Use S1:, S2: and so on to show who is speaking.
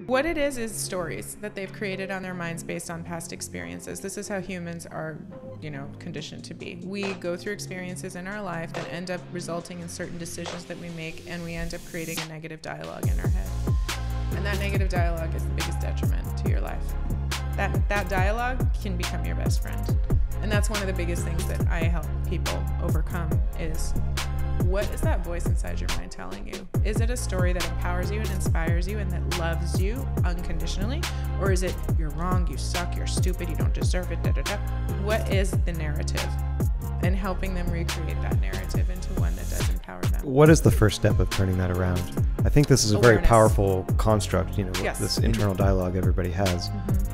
S1: What it is stories that they've created on their minds based on past experiences. This is how humans are, conditioned to be. We go through experiences in our life that end up resulting in certain decisions that we make, and we end up creating a negative dialogue in our head. And that negative dialogue is the biggest detriment to your life. That dialogue can become your best friend. And that's one of the biggest things that I help people overcome is, what is that voice inside your mind telling you? Is it a story that empowers you and inspires you and that loves you unconditionally? Or is it, you're wrong, you suck, you're stupid, you don't deserve it, da da da? What is the narrative? And helping them recreate that narrative into one that does empower them.
S2: What is the first step of turning that around? I think this is a very
S1: Awareness.
S2: powerful construct,
S1: Yes.
S2: this internal dialogue everybody has.